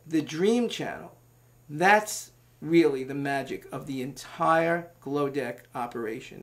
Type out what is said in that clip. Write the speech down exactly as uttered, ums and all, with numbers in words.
the dream channel. That's really the magic of the entire GlowDec operation.